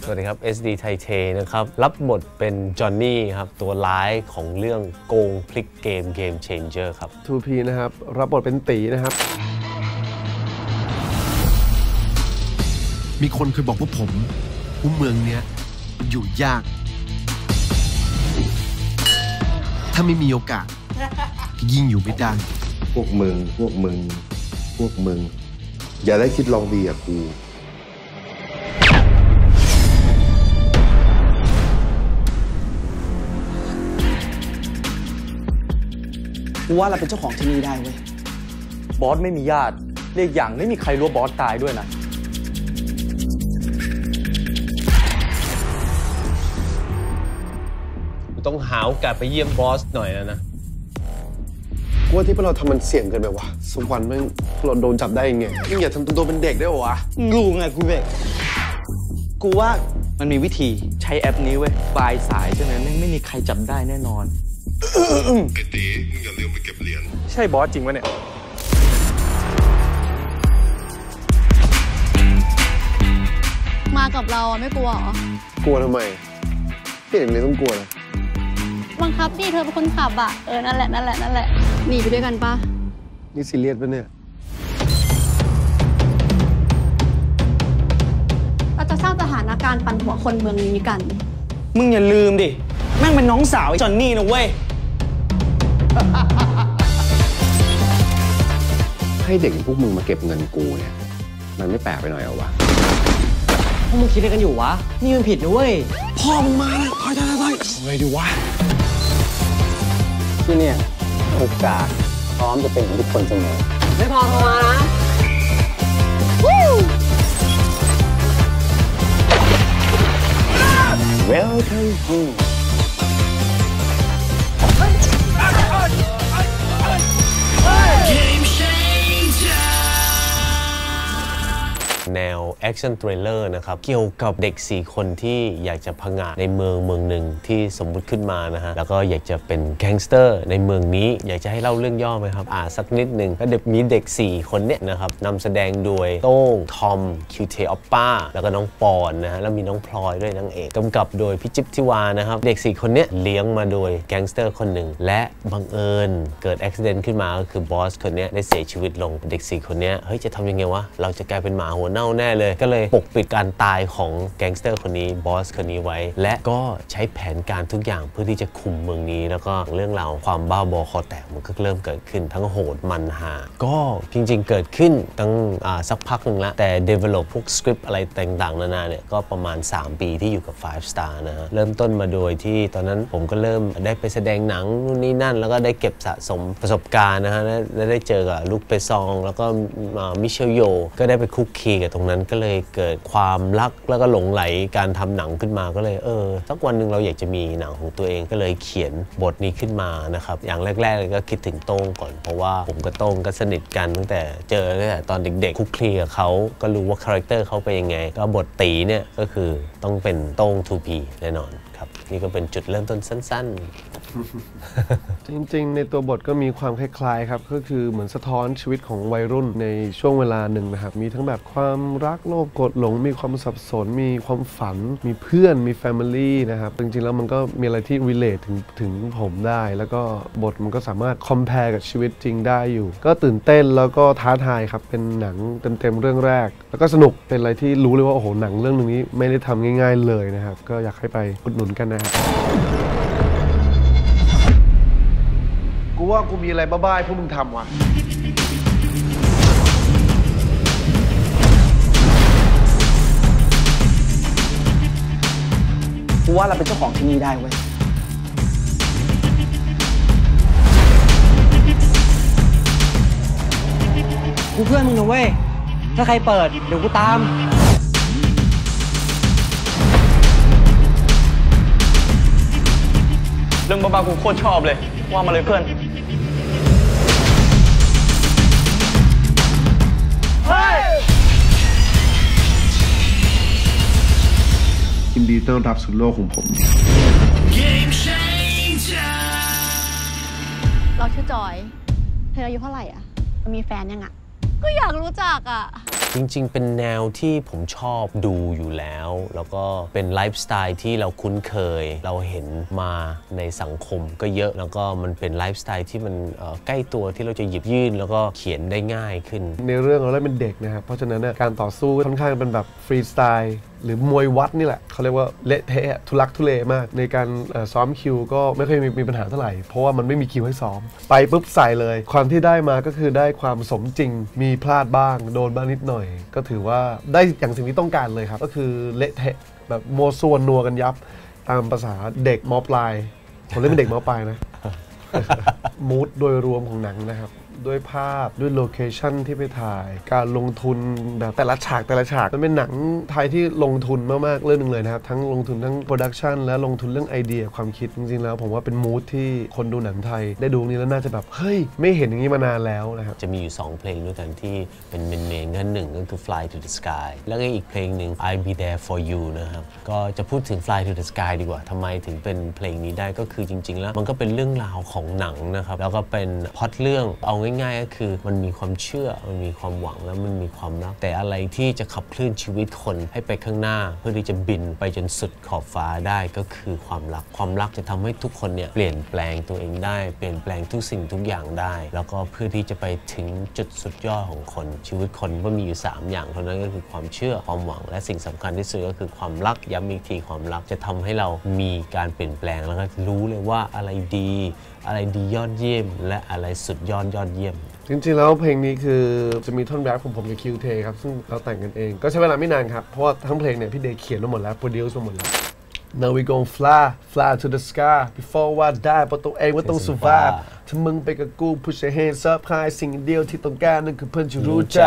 สวัสดีครับ SD ไทเทนะครับรับบทเป็นจอห์นนี่ครับตัวร้ายของเรื่องโกงพลิกเกม Game Changer ครับ 2P นะครับรับบทเป็นตีนะครับมีคนเคยบอกพวกผมว่าเมืองเนี้ยอยู่ยากถ้าไม่มีโอกาสยิ่งอยู่ไม่ได้พวกมึงอย่าได้คิดลองดีกับกูว่าเราเป็นเจ้าของที่นี่ได้เว้ยบอสไม่มีญาติเรียกอย่างไม่มีใครรู้ว่าบอสตายด้วยนะต้องหาโอกาสไปเยี่ยมบอสหน่อยนะกูว่าที่พวกเราทำมันเสี่ยงเกินไปวะสมวันแม่งเราโดนจับได้ยังไงยิ่งอย่าทำตัวเป็นเด็กได้หรอวะรู้ไงกูเด็กกูว่ามันมีวิธีใช้แอปนี้เว้ยปลายสายใช่ไหมไม่มีใครจับได้แน่นอนไอ้ตีมึงอย่าลืมไปเก็บเหรียญใช่บอสจริงวะเนี่ยมากับเราไม่กลัวเหรอกลัวทำไมพี่เด็กเลยต้องกลัวนะบังคับดิเธอเป็นคนขับอ่ะนั่นแหละหนีไปด้วยกันปะนี่ซีเรียสปะเนี่ยเราจะสร้างสถานการณ์ปั่นหัวคนเมืองนี้กันมึงอย่าลืมดิแม่งเป็นน้องสาวจอนนี่นะเว้ยให้เด็กพวกมึงมาเก็บเงินกูเนี่ยมันไม่แปลกไปหน่อยเหรอวะพวกมึงคิดอะไรกันอยู่วะนี่มันผิดนะเว้ยพ่อมึงมาเลยถอยไงดีวะที่เนี่ยโอกาสพร้อมจะเป็นของทุกคนเสมอไม่พอโทรมานะWelcome home แนวแอคชั่นทริลเลอร์นะครับเกี่ยวกับเด็ก4คนที่อยากจะผงาดในเมืองหนึ่งที่สมมุติขึ้นมานะฮะแล้วก็อยากจะเป็นแก๊งสเตอร์ในเมืองนี้อยากจะให้เล่าเรื่องย่อไหมครับสักนิดหนึ่งก็มีเด็ก4คนเนี่ยนะครับนำแสดงโดยโต้งทอมคิวเทออปป้าแล้วก็น้องปอนนะฮะแล้วมีน้องพลอยด้วยนางเอกกำกับโดยพี่จิ๊บทิวานะครับเด็ก4คนเนี้ยเลี้ยงมาโดยแก๊งสเตอร์คนหนึ่งและบังเอิญเกิดอุบัติเหตุขึ้นมาก็คือบอสคนนี้ได้เสียชีวิตลงเด็ก4คนนี้เฮ้ยจะทำยังไงวะเราจะกลายเป็นหมาหัวเน่าแน่เลยก็เลยปกปิดการตายของแก๊งสเตอร์คนนี้บอสคนนี้ไว้และก็ใช้แผนการทุกอย่างเพื่อที่จะคุมเมืองนี้แล้วก็เรื่องราวความบ้าบอคอแตกมันก็เริ่มเกิดขึ้นทั้งโหดมันหาก็จริงๆเกิดขึ้นตั้งสักพักหนึ่งแล้วแต่ develop พวกสคริปต์อะไรต่างๆนานาเนี่ยก็ประมาณ3 ปีที่อยู่กับ5 Star นะฮะเริ่มต้นมาโดยที่ตอนนั้นผมก็เริ่มได้ไปแสดงหนังนู่นนี่นั่นแล้วก็ได้เก็บสะสมประสบการณ์นะฮะและได้เจอกับลูกเปซองแล้วก็มิเชลโยก็ได้ไปคุกคีกับตรงนั้นก็เลยเกิดความรักแล้วก็หลงไหลการทำหนังขึ้นมาก็เลยสักวันหนึ่งเราอยากจะมีหนังของตัวเองก็เลยเขียนบทนี้ขึ้นมานะครับอย่างแรกๆเลยก็คิดถึงโต้งก่อนเพราะว่าผมกับโต้งก็สนิทกันตั้งแต่เจอตั้งแต่ตอนเด็กๆคุกคีกับเขาก็รู้ว่าคาแรคเตอร์เขาเป็นยังไงก็บทตีเนี่ยก็คือต้องเป็นโต้ง 2P แน่นอนครับนี่ก็เป็นจุดเริ่มต้นสั้นๆ จริงๆในตัวบทก็มีความคล้ายๆครับก็คือเหมือนสะท้อนชีวิตของวัยรุ่นในช่วงเวลาหนึ่งนะครับมีทั้งแบบความรักโลภโกรธหลงมีความสับสนมีความฝันมีเพื่อนมีแฟมิลี่นะครับจริงๆแล้วมันก็มีอะไรที่ relate ถึงผมได้แล้วก็บทมันก็สามารถ compare กับชีวิตจริงได้อยู่ก็ตื่นเต้นแล้วก็ท้าทายครับเป็นหนังเต็มๆเรื่องแรกแล้วก็สนุกเป็นอะไรที่รู้เลยว่าโอ้โหหนังเรื่องนี้ไม่ได้ทำง่ายๆเลยนะครับก็อยากให้ไปอุดหนุนกันนะครับกูว่ากูมีอะไรบ้าๆพวกมึงทำวะกูว่าเราเป็นเจ้าของที่นี่ได้เว้ยกูเพื่อนมึงนะเว้ยถ้าใครเปิดเดี๋ยวกูตามเรื่องบ้าๆกูโคตรชอบเลยว่ามาเลยเพื่อนยินดีต้อนรับสู่โลกของผมเราชื่อจอยเธออายุเท่าไหร่อ่ะมีแฟนยังอ่ะก็อยากรู้จักอ่ะจริงๆเป็นแนวที่ผมชอบดูอยู่แล้วแล้วก็เป็นไลฟ์สไตล์ที่เราคุ้นเคยเราเห็นมาในสังคมก็เยอะแล้วก็มันเป็นไลฟ์สไตล์ที่มันใกล้ตัวที่เราจะหยิบยื่นแล้วก็เขียนได้ง่ายขึ้นในเรื่องเราเล่นเป็นเด็กนะครับเพราะฉะนั้นการต่อสู้ค่อนข้างเป็นแบบฟรีสไตล์หรือมวยวัดนี่แหละเขาเรียกว่าเละเทะทุลักทุเลมากในการซ้อมคิวก็ไม่เคยมีปัญหาเท่าไหร่เพราะว่ามันไม่มีคิวให้ซ้อมไปปุ๊บใส่เลยความที่ได้มาก็คือได้ความสมจริงมีพลาดบ้างโดนบ้างนิดหน่อยก็ถือว่าได้อย่างสิ่งที่ต้องการเลยครับก็คือเละเทะแบบโมส่วนนัวกันยับตามภาษาเด็กม.ปลายผมเล่นเป็นเด็กม.ปลายนะ มูดโดยรวมของหนังนะครับด้วยภาพด้วยโลเคชั่นที่ไปถ่ายการลงทุนแบบแต่ละฉากมันเป็นหนังไทยที่ลงทุนมากๆเรื่องนึงเลยนะครับทั้งลงทุนทั้งโปรดักชันและลงทุนเรื่องไอเดียความคิดจริงๆแล้วผมว่าเป็นมูดที่คนดูหนังไทยได้ดูนี้แล้วน่าจะแบบเฮ้ยไม่เห็นอย่างนี้มานานแล้วนะครับจะมีอยู่2เพลงด้วยกันที่เป็นเมนๆหนึ่งก็คือ Fly to the Sky แล้วก็อีกเพลงหนึ่ง I'll Be There for You นะครับก็จะพูดถึง Fly to the Sky ดีกว่าทำไมถึงเป็นเพลงนี้ได้ก็คือจริงๆแล้วมันก็เป็นเรื่องราวของหนังนะครับแล้วก็เป็นพล็อตเรื่องเอาง่ายๆก็คือมันมีความเชื่อมันมีความหวังแล้วมันมีความรักแต่อะไรที่จะขับเคลื่อนชีวิตคนให้ไปข้างหน้าเพื่อที่จะบินไปจนสุดขอบฟ้าได้ก็คือความรักจะทำให้ทุกคนเนี่ยเปลี่ยนแปลงตัวเองได้เปลี่ยนแปลงทุกสิ่งทุกอย่างได้แล้วก็เพื่อที่จะไปถึงจุดสุดยอดของคนชีวิตคนก็มีอยู่3อย่างเท่านั้นก็คือความเชื่อความหวังและสิ่งสำคัญที่สุดก็คือความรักย้ำอีกทีความรักจะทำให้เรามีการเปลี่ยนแปลงแล้วก็รู้เลยว่าอะไรดียอดเยี่ยมและอะไรสุดยอดเยี่ยมจริงๆแล้วเพลงนี้คือจะมีท่อนแรปของผมกับคิวเทครับซึ่งเราแต่งกันเองก็ใช้เวลาไม่นานครับเพราะว่าทั้งเพลงเนี่ยพี่เดย์เขียนมาหมดแล้วโปรดิวซ์มาหมดแล้ว Now we gon' fly to the sky before I die เพราะตัวเองว่าต้อง survive ถ้ามึงไปกับกู push your hands up high สิ่งเดียวที่ต้องการนั่นคือเพื่อนที่รู้ใจ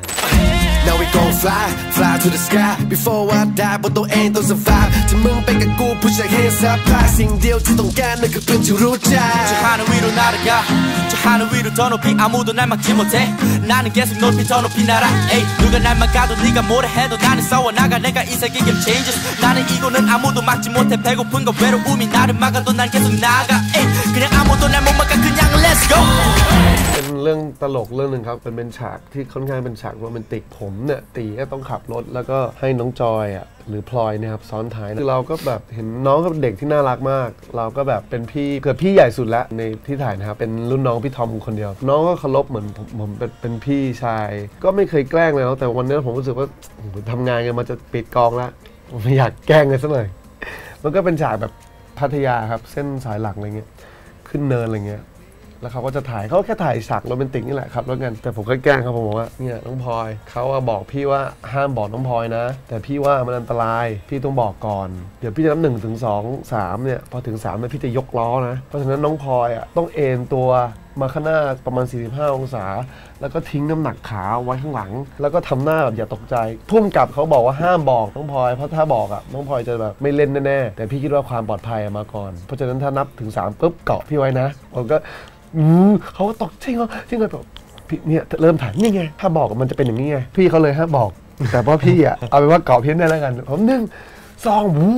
Now we gon' fly to the sky before I die บนตัวเองต้อง survive ถ้ามึงไปกับกู push your hands up high สิ่งเดียวที่ต้องการนั่นคือเพื่อนที่รู้ใจ저 하늘 위로 날아가 저 하늘 위로 더 높이 아무도 날 막지 못해 나는 계속 높이 더 높이 날아 에이 누가 날 막아도 네가 뭐라 해도 나는 싸워나가 내가 이 세계 game changers 나는 이거는 아무도 막지 못해 배고픈 건 외로움이 나를 막아도 난 계속 나아가 에이 그냥 아무도 날 못 막아 그냥 let's go เป็นเรื่องตลกเรื่องนึงครับเป็นฉากที่ค่อนข้างเป็นฉากโรแมนติกผมเนี่ยตีก็ต้องขับรถแล้วก็ให้น้องจอยหรือพลอยเนี่ยครับซ้อนท้ายคือเราก็แบบเห็นน้องกับเด็กที่น่ารักมากเราก็แบบเป็นพี่เกือบพี่ใหญ่สุดแล้วในที่ถ่ายนะครับเป็นรุ่นน้องพี่ทอมคนเดียวน้องก็เคารพเหมือนผมเป็นพี่ชายก็ไม่เคยแกล้งเลยแต่วันนี้ผมรู้สึกว่าทำงานกันมาจะปิดกองแล้วผมไม่อยากแกล้งเลยสักหน่อยมันก็เป็นฉากแบบพัทยาครับเส้นสายหลักอะไรเงี้ยขึ้นเนินอะไรเงี้ยแล้วเขาก็จะถ่ายเขาแค่ถ่ายฉากโรแมนติกนี่แหละครับแล้วกันแต่ผมก็แกล้งเขาผมบอกว่าเนี่ยน้องพลอยเขาบอกพี่ว่าห้ามบอกน้องพลอยนะแต่พี่ว่ามันอันตรายพี่ต้องบอกก่อนเดี๋ยวพี่จะนับ1 ถึง 2 3เนี่ยพอถึง3เนี่ยพี่จะยกล้อนะเพราะฉะนั้นน้องพลอยต้องเอนตัวมาข้างหน้าประมาณ45 องศาแล้วก็ทิ้งน้ำหนักขาไว้ข้างหลังแล้วก็ทำหน้าแบบอย่าตกใจพุ่มกับเขาบอกว่าห้ามบอกน้องพลอยเพราะถ้าบอกน้องพลอยจะแบบไม่เล่นแน่ๆแต่พี่คิดว่าความปลอดภัยมาก่อนเพราะฉะนั้นถ้านับถึง3ปุ๊บเกาะพี่ไว้นะผมก็เขาก็ตกจริงแบบพี่เนี่ยเริ่มถ่ายนี่ไงถ้าบอกมันจะเป็นอย่างนี้ไงพี่เขาเลยห้ามบอกแต่ว่าพี่เอาเป็นว่าเกาะพี่ได้แล้วกันผม1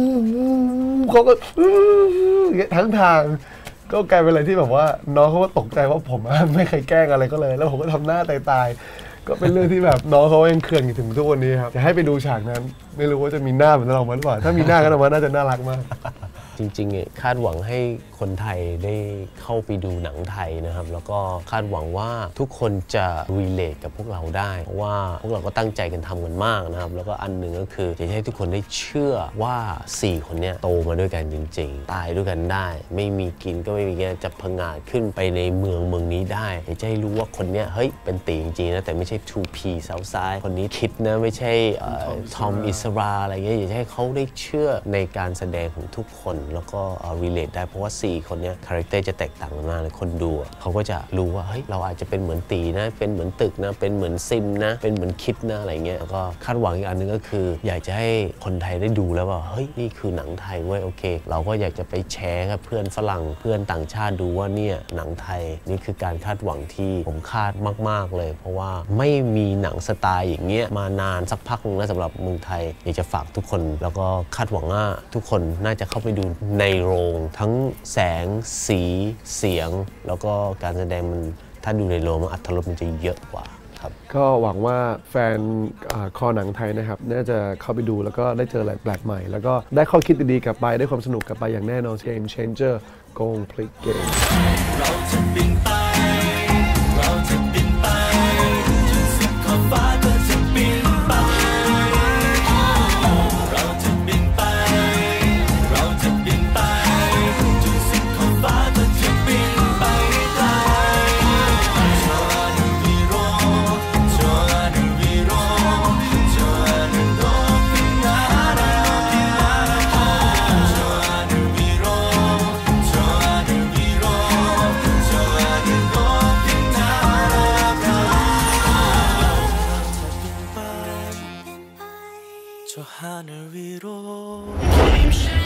2เขาก็ทั้งทางก็กลายเป็นอะไรที่แบบว่าน้องเขาก็ตกใจว่าผมไม่เคยแกล้งอะไรก็เลยแล้วผมก็ทำหน้าตายก็เป็นเรื่องที่แบบน้องเขายังเขื่อนถึงทุกวันนี้ครับจะให้ไปดูฉากนั้นไม่รู้ว่าจะมีหน้าเหมือนเราหรือเปล่าถ้ามีหน้าก็น่าจะน่ารักมากจริงๆคาดหวังให้คนไทยได้เข้าไปดูหนังไทยนะครับแล้วก็คาดหวังว่าทุกคนจะ relate กับพวกเราได้เพราะว่าพวกเราก็ตั้งใจกันทำกันมากนะครับแล้วก็อันหนึ่งก็คืออยากให้ทุกคนได้เชื่อว่า4 คนเนี้ยโตมาด้วยกันจริงๆตายด้วยกันได้ไม่มีกินก็ไม่มีกินจะผงาดขึ้นไปในเมืองนี้ได้อยากให้รู้ว่าคนเนี้ยเฮ้ยเป็นตีจริงๆนะแต่ไม่ใช่ 2P เซาซ้ายคนนี้คิดนะไม่ใช่ทอมอิสราอะไรเงี้ยอยากให้เขาได้เชื่อในการแสดงของทุกคนแล้วก็ relate ได้เพราะว่า4 คนนี้คาแรคเตอร์จะแตกต่างกันมากเลยคนดูเขาก็จะรู้ว่าเฮ้ยเราอาจจะเป็นเหมือนตีนะเป็นเหมือนตึกนะเป็นเหมือนซิมนะเป็นเหมือนคิดนะอะไรเงี้ยแล้วก็คาดหวังอีกอันนึงก็คืออยากจะให้คนไทยได้ดูแล้วว่าเฮ้ยนี่คือหนังไทยเว้ยโอเคเราก็อยากจะไปแชร์กับเพื่อนฝรั่งเพื่อนต่างชาติดูว่าเนี่ยหนังไทยนี่คือการคาดหวังที่ผมคาดมากๆเลยเพราะว่าไม่มีหนังสไตล์อย่างเงี้ยมานานสักพักนึงแล้วสำหรับเมืองไทยอยากจะฝากทุกคนแล้วก็คาดหวังว่าทุกคนน่าจะเข้าไปดูในโรงทั้งแสงสีเสียงแล้วก็การแสดงมันถ้าดูในโรงมันอรรถรสมันจะเยอะกว่าครับก็หวังว่าแฟนคอหนังไทยนะครับน่าจะเข้าไปดูแล้วก็ได้เจออะไรแปลกใหม่แล้วก็ได้ข้อคิดดีๆกลับไปได้ความสนุกกลับไปอย่างแน่นอน Game Changer โกงพลิกเกมเราจะบินไปเราจะบินไปจนสุดขอบฟ้าก็จะบินไปเราจะบินไปเราจะบินไปจนสุดขอบฟ้าก็จะบินไปไกล하늘 위로